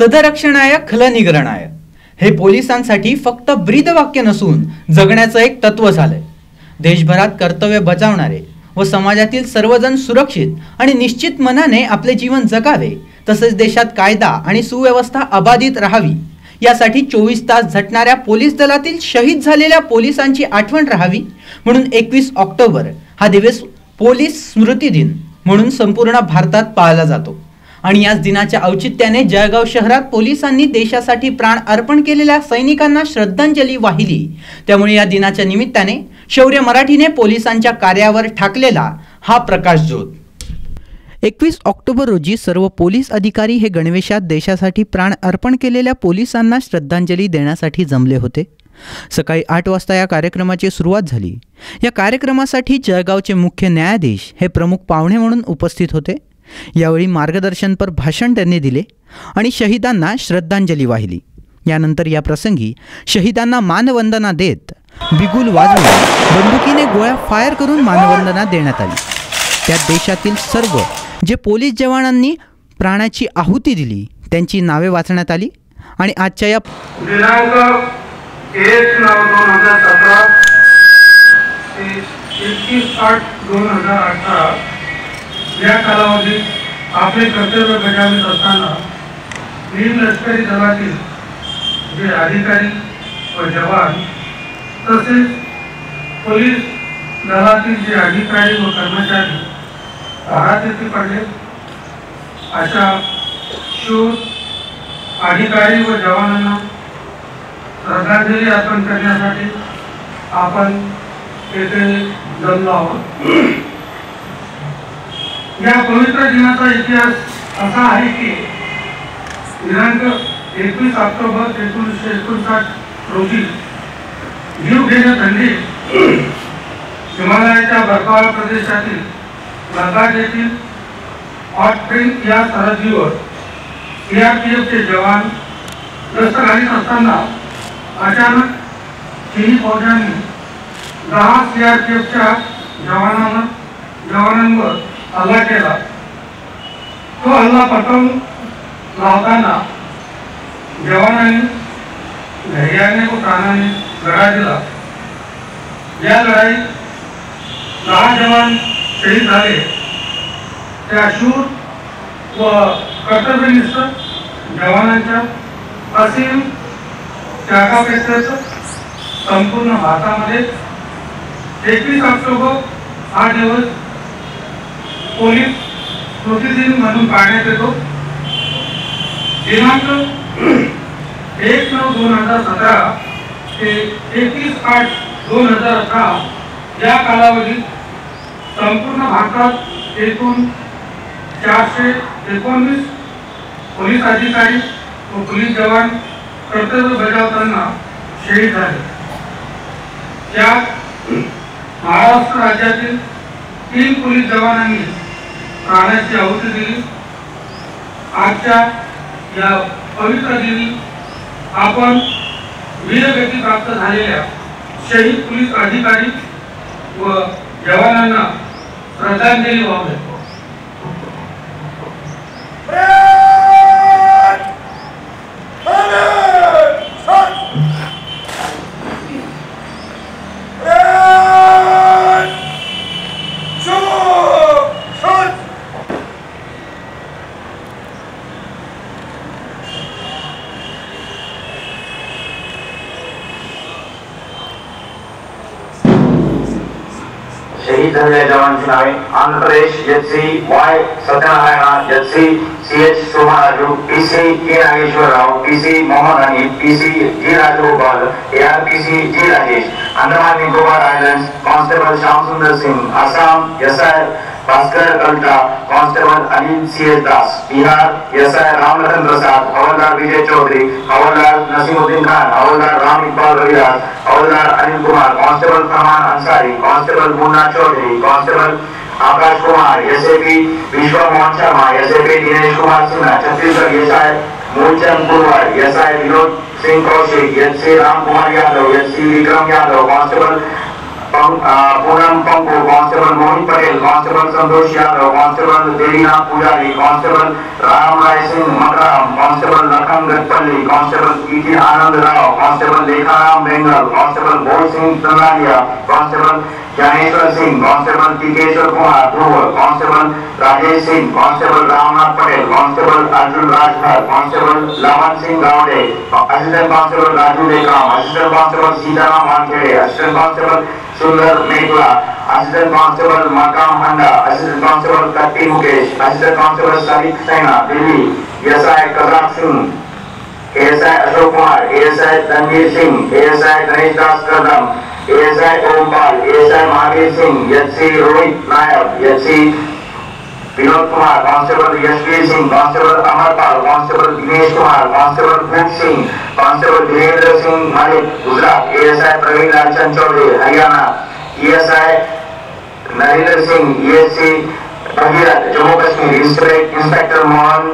सदरक्षणाय खलनिग्रहणाय हे पोलिसांसाठी फक्त ब्रीदवाक्य नसून जगण्याचं एक तत्व झालंय। देशभरात कर्तव्य बजावणारे व समाजातील सर्वजण सुरक्षित आणि निश्चित मनाने आपले जीवन जगावे, तसेच देशात कायदा आणि सुव्यवस्था अबाधित राहावी यासाठी 24 तास झटणाऱ्या पोलीस दलातील शहीद झालेल्या पोलिसांची आठवण राहावी म्हणून 21 ऑक्टोबर हा दिवस पोलीस स्मृती दिन म्हणून संपूर्ण भारतात पाळला जातो। आणि याच दिनाच्या औचित्याने जळगाव शहरात पोलिसांनी देशासाठी प्राण अर्पण केलेल्या सैनिकांना श्रद्धांजली वाहिली। त्यामुळे या दिनाच्या निमित्ताने शौर्य मराठीने पोलिसांच्या कार्यावर ठाकलेला हा प्रकाश ज्योत। 21 ऑक्टोबर रोजी सर्व पोलीस अधिकारी हे गणवेशात देशासाठी प्राण अर्पण केलेल्या पोलिसांना श्रद्धांजली देण्यासाठी जमले होते। सकाळी 8 वाजता या कार्यक्रमाची सुरुवात झाली। या कार्यक्रमासाठी जळगावचे मुख्य न्यायाधीश हे प्रमुख पाहुणे म्हणून उपस्थित होते। यावेळी मार्गदर्शनपर भाषण त्यांनी दिले आणि शहीदांना श्रद्धांजली वाहिली। यानंतर या प्रसंगी शहीदांना मानवंदना देत बिगुल वाजवून बंदुकीने गोळ्या फायर करून मानवंदना देण्यात आली। त्यात देशातील सर्व जे पोलीस जवानांनी प्राणाची आहुती दिली त्यांची नावे वाचण्यात आली आणि आजच्या या दिनांक 1/9/2017 ते 31/8/2018 या कालावधीत आपले कर्तव्य बजावत असताना लष्करी दलातील जे अधिकारी व जवान तसेच पोलीस दलातील जे अधिकारी व कर्मचारी घरात पडले अशा शूर अधिकारी व जवानांना श्रद्धांजली अर्पण करण्यासाठी आपण येथे जमलो आहोत। या पवित्र दिनाचा इतिहास असा आहे की दिनांक 21 ऑक्टोबर 1959 रोजी जीवघेण्या थंडीत हिमालयाच्या बर्फाळ प्रदेशातील लद्दाख येथील हॉट स्प्रिंग या सरहद्दीवर सीआरपीएफचे जवान गस्त घालीत असताना अचानक चीनी फौजांनी 10 सीआरपीएफच्या जवानांवर हल्ला केला। तो हल्ला पटवून लावताना जवानांनी धैर्याने व प्राणाने लढा दिला। या लढाईत 10 जवान शहीद झाले। त्या शूर व कर्तव्यनिष्ठ जवानांच्या असीम त्यागापेक्षाच संपूर्ण भारतामध्ये 21 ऑक्टोबर हा दिवस पोलीस स्मृती दिन म्हणून पाळण्यात येतो। दिनांक 1/9/2017 ते 31/8/2018 या कालावधीत संपूर्ण भारतात एकूण 419 पोलीस अधिकारी व पोलीस जवान कर्तव्य बजावताना शहीद झाले। त्यात महाराष्ट्र राज्यातील 3 पोलीस जवानांनी प्राणाची आहुती दिली। आजच्या या पवित्र दिनी आपण वीरगती प्राप्त झालेल्या शहीद पोलीस अधिकारी व जवानांना श्रद्धांजली वाहतो। शहीद झालेल्या जवानांची नावे Andhra Pradesh HC Y Satyanarayana, HC CH Somaraju, PC K Nageswararao, PC Mohammed Hanif, PC G Rajagopal, ARPC G Rajesh, Andaman Nicobar islands constable Shyam Sundar Singh, Assam SI Bhaskar Kalta, constable Anil CS Das, Bihar SI Ramlakhan Prasad, हवलदार विजय चौधरी, हवलदार नसीमुद्दीन खान, हवलदार राम इकबाल रविदास, हवलदार Anil Kumar, constable Farman Ansari, constable Munna Chaudhary, constable Akash Kumar, SAP Vishwa Mohan Sharma, SAP Dinesh Kumar Sinha, Chhattisgarh SI Moolchand Purwar, SI Vinod Singh Kaushik, SC Ram Kumar Yadav, SC Vikram Yadav, constable Poonam Panku, constable Mohit Patel, constable Santosh Yadav, constable Devina Pujari, constable Ram Rai Singh Makram, constable Lakhan Gatpalli, constable ET Anand Rao, constable Lekharam Bengal, constable Bhoj Singh Tangaliya, constable Gyaneshwar Singh, constable Tikeshwar Kumar Dhruv, constable Rajesh Singh, constable Ramnath Patel, constable Arjun Rajbhar, constable Lavan Singh Gawde, assistant constable Raju Lekam, assistant constable Sitaram Wankhede, assistant constable Sundar Meghla, assistant constable Makam Handa, assistant constable Katti Mukesh, assistant constable Salik Saina Delhi, ASI Kajak Singh, ASI Ashok Kumar, ASI Tanveer Singh, ASI Ganesh Das Kadam, ASI Ompal, ASI Mahavir Singh, HC Rohit Nayak, HC Vinod Kumar, constable Yashveer Singh, constable Amarpal, constable Dinesh Kumar, constable Bhoop Singh, constable Virendra Singh Malik Gujarat, ASI Praveen Lalchand Chaudhary Haryana, ASI Narendra Singh, ESC Bhagirath Jammu Kashmir, inspector Mohan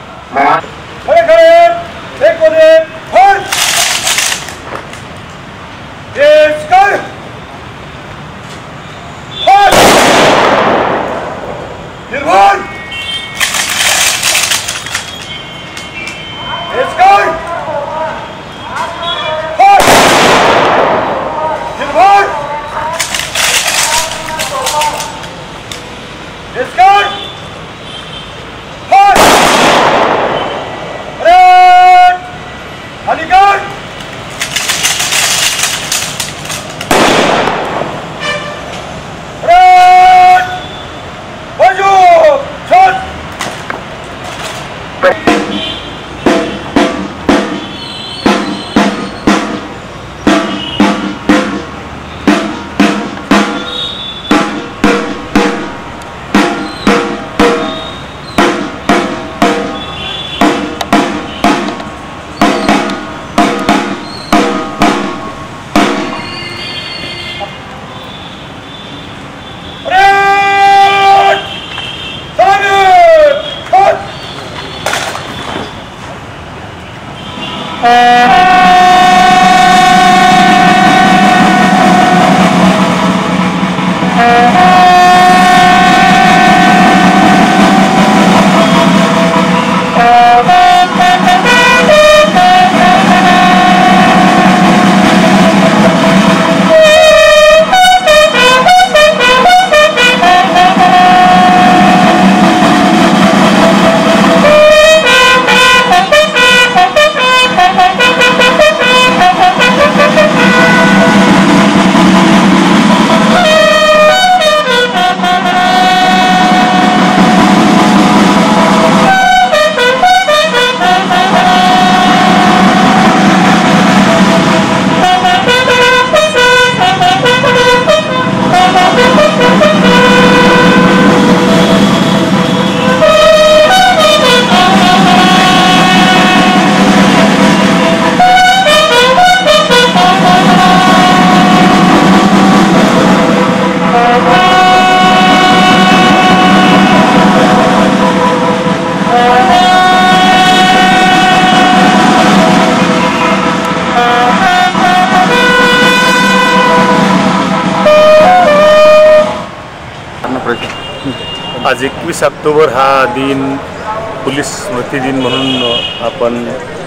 आज 21 October हा दिन police स्मृती दिन म्हणून आपण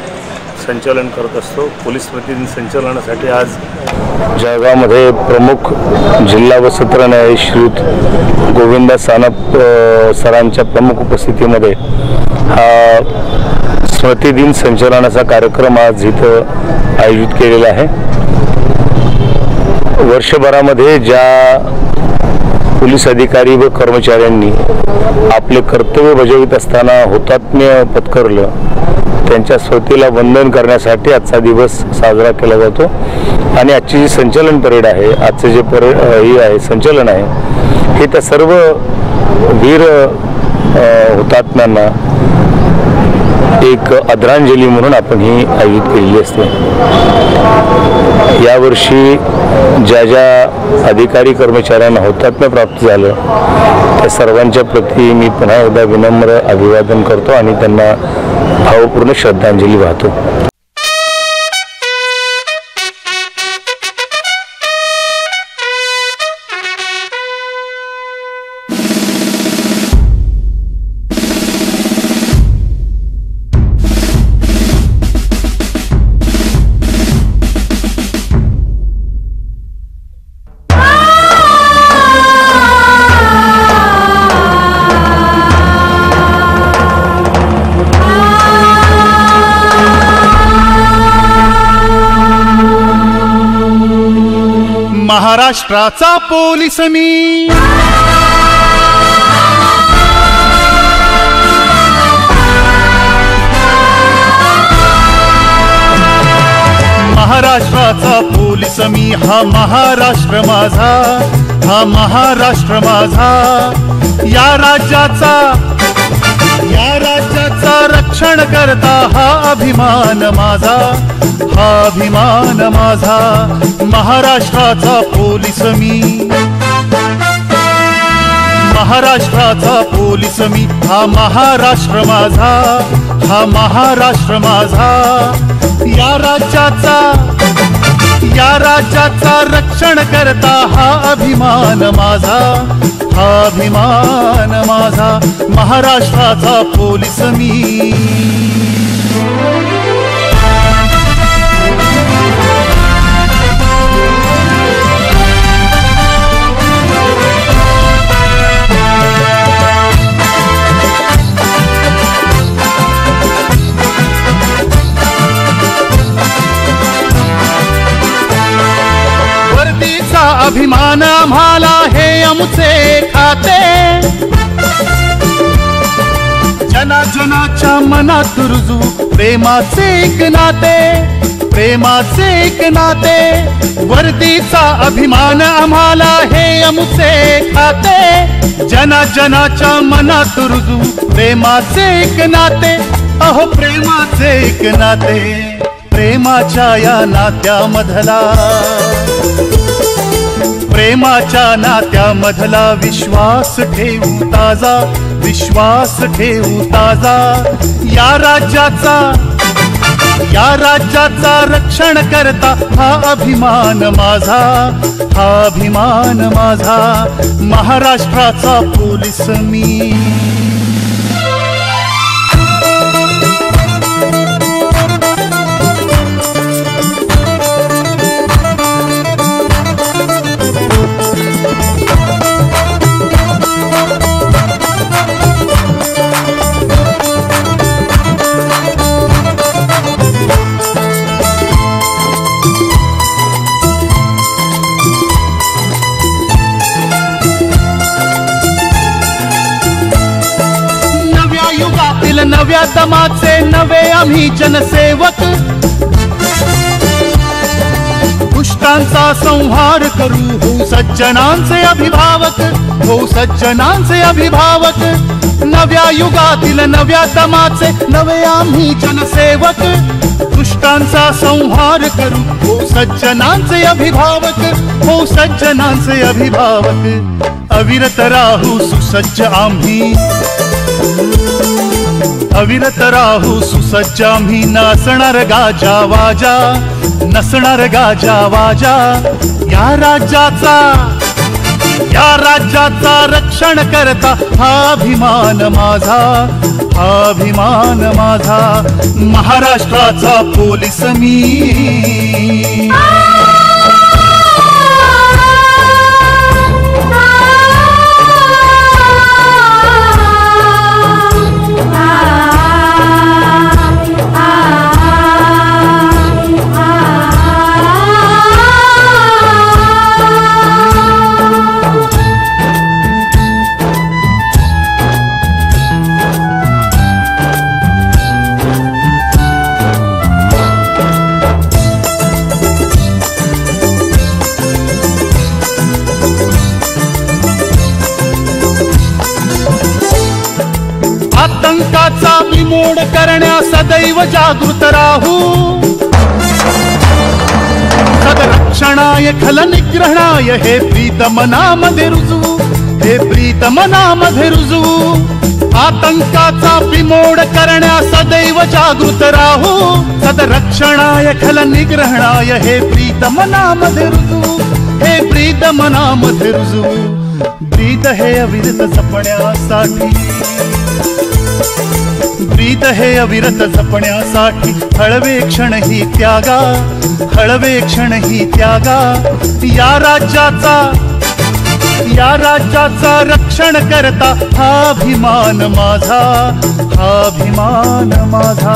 संचालन करत असतो। Police स्मृती दिन संचालनासाठी आज जळगावमध्ये प्रमुख जिल्हा व सत्र न्यायाधीश श्रीयुत गोविंद सानप सरांच्या प्रमुख उपस्थितीमध्ये हा स्मृती दिन संचालनाचा कार्यक्रम आज इथं आयोजित केलेला आहे। वर्षभरामध्ये ज्या पोलीस अधिकारी व कर्मचाऱ्यांनी आपले कर्तव्य बजावत असताना हुतात्म्य पत्करलं त्यांच्या स्मृतीला वंदन करण्यासाठी आजचा दिवस साजरा केला जातो। आणि आजची जी संचलन परेड आहे, आजचे जे हे आहे संचलन आहे, हे त्या सर्व वीर हुतात्म्यांना एक आदरांजली म्हणून आपण ही आयोजित केलेली असते। यावर्षी ज्या ज्या अधिकारी कर्मचाऱ्यांना हुतात्म्य प्राप्त झालं त्या सर्वांच्या प्रती मी पुन्हा एकदा विनम्र अभिवादन करतो आणि त्यांना भावपूर्ण श्रद्धांजली वाहतो। महाराष्ट्राचा पोलीस मी. महाराष्ट्राचा पोलीस मी. हा महाराष्ट्र माझा, हा महाराष्ट्र माझा. या राज्याचा रक्षण करता हा अभिमान माझा, हा अभिमान माझा. महाराष्ट्राचा पोलीस मी. महाराष्ट्राचा पोलीस मी. हा महाराष्ट्र माझा, हा महाराष्ट्र माझा. या राज्याचा रक्षण करता हा अभिमान माझा, हा अभिमान माझा. महाराष्ट्राचा पोलीस मी. अभिमान आम्हाला हे आमचे खाते. जनाच्या मनात रुजू प्रेमाचे एक नाते, प्रेमाचे एक नाते. वर्दीचा अभिमान आम्हाला हे आमचे खाते. जनाच्या मनात रुजू प्रेमाचे एक नाते. अहो प्रेमाचे एक नाते. प्रेमाच्या या नात्यामधला, प्रेमाच्या नात्यामधला विश्वास ठेवू ताजा, विश्वास ठेवू ताजा. या राज्याचा रक्षण करता हा अभिमान माझा, हा अभिमान माझा. महाराष्ट्राचा पोलीस मी. नव्या दमाचे नवे आम्ही जनसेवक. दुष्टांचा संहार करू हो सज्जनांचे अभिभावक, हो सज्जनांचे अभिभावक. नव्या युगातील नव्या दमाचे नवे आम्ही जनसेवक. दुष्टांचा संहार करू हो सज्जनांचे अभिभावक, हो सज्जनांचे अभिभावक. अविरत राहू सुसज्ज आम्ही, अविरत राहू सुसज्ज आम्ही. नसणार गाजा वाजा, नसणार गाजा वाजा. या राज्याचा रक्षण करता हा अभिमान माझा, हा अभिमान माझा. महाराष्ट्राचा पोलीस मी. आतंकाचा बिमोड करण्या सदैव जागृत राहू. सदरक्षणाय खल निग्रहणाय हे प्रीतमनामध्ये रुजू, हे प्रीतमनामध्ये रुजू. आतंकाचा बिमोड करण्या सदैव जागृत राहू. सदरक्षणाय खल निग्रहणाय हे प्रीतमनामध्ये रुजू, हे प्रीतमनामध्ये रुजू. ब्रीद हे अविरत जपण्यासाठी, ब्रीद हे अविरत जपण्यासाठी. हळवे क्षण ही त्यागा, हळवे क्षण ही त्यागा. या राज्याचा रक्षण करता हा अभिमान माझा, हा अभिमान माझा.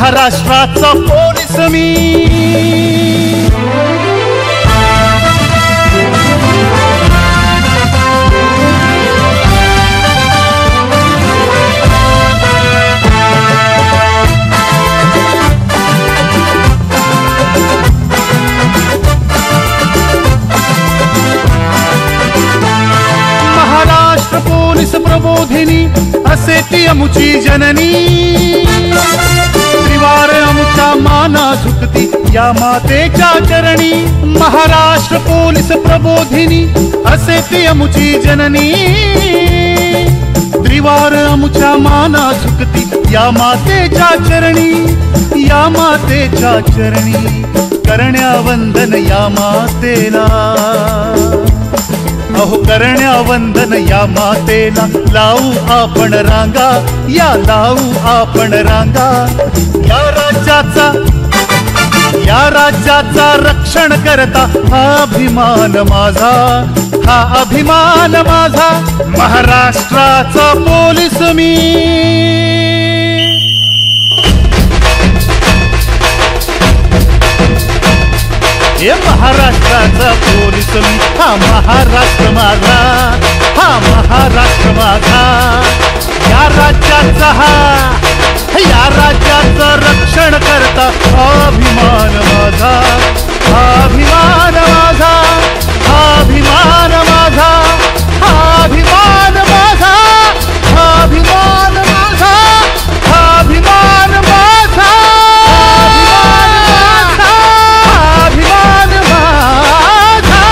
महाराष्ट्राचा पोलीस मी. असे ती अमुची जननी, त्रिवार अमुचा माना झुकती या मातेच्या चरणी. महाराष्ट्र पोलीस प्रबोधिनी असे ती अमुची जननी, त्रिवार अमुच्या माना झुकती या मातेच्या चरणी, या मातेच्या चरणी. करण्या वंदन या मातेला, अहो करण्या वंदन या मातेला. लावू आपण रांगा, या लावू आपण रांगा. या राज्याचा रक्षण करता हा अभिमान माझा, हा अभिमान माझा. महाराष्ट्राचा पोलीस मी. हे महाराष्ट्राचा पोलीस मी. हा महाराष्ट्र माझा, हा महाराष्ट्र माझा. या राज्याचा या राज्याचं रक्षण करता अभिमान माझा, अभिमान माझा, अभिमान माझा, अभिमान माझा, अभिमान माझा, अभिमान माझा, अभिमान माझा.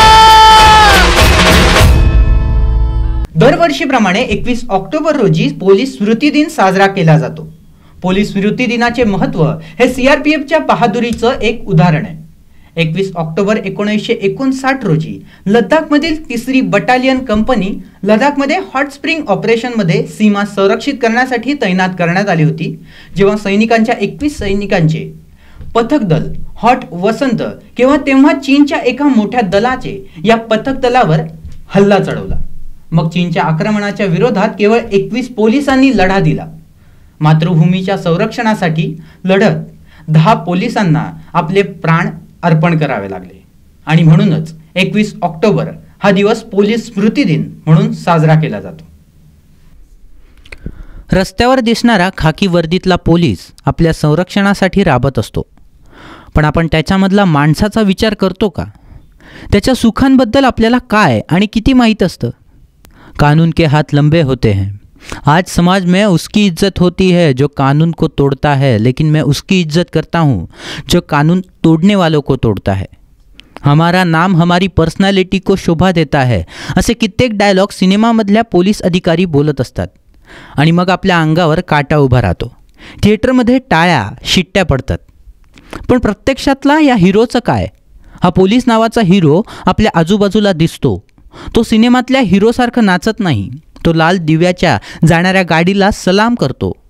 दरवर्षीप्रमाणे 21 ऑक्टोबर रोजी पोलीस स्मृती दिन साजरा केला जातो. पोलीस स्मृती दिनाचे महत्त्व हे CRPFच्या बहादुरीचं एक उदाहरण आहे. 21 ऑक्टोबर 1959 रोजी लडाखमधील 3री बटालियन कंपनी लडाखमध्ये हॉट स्प्रिंग ऑपरेशनमध्ये सीमा संरक्षित करण्यासाठी तैनात करण्यात आली होती, जेव्हा सैनिकांच्या 21 सैनिकांचे पथक दल हॉट वसंत किंवा तेव्हा चीनच्या एका मोठ्या दलाचे या पथक दलावर हल्ला चढवला. मग चीनच्या आक्रमणाच्या विरोधात केवळ 21 पोलिसांनी लढा दिला. मातृभूमीच्या संरक्षणासाठी लढत 10 पोलिसांना आपले प्राण अर्पण करावे लागले आणि म्हणूनच 21 ऑक्टोबर हा दिवस पोलीस स्मृती दिन म्हणून साजरा केला जातो. रस्त्यावर दिसणारा खाकी वर्दीतला पोलीस आपल्या संरक्षणासाठी राबत असतो, पण आपण त्याच्यामधला माणसाचा विचार करतो का? त्याच्या सुखांबद्दल आपल्याला काय आणि किती माहीत असतं? कानून के हाथ लंबे होते हैं. आज समाज में उसकी इज्जत होती है जो कानून को तोड़ता है, लेकिन मैं उसकी इज्जत करता हूँ जो कानून तोड़ने वालों को तोड़ता है. हमारा नाम हमारी पर्सनॅलिटी को शोभा देता है, असे कित्येक डायलॉग सिनेमामधल्या पोलीस अधिकारी बोलत असतात आणि मग आपल्या अंगावर काटा उभा राहतो. थिएटरमध्ये टाळ्या शिट्ट्या पडतात, पण प्रत्यक्षातला या हिरोचं काय? हा पोलीस नावाचा हिरो आपल्या आजूबाजूला दिसतो. तो सिनेमातल्या हिरोसारखं नाचत नाही. तो लाल दिव्याच्या जाणाऱ्या गाडीला सलाम करतो.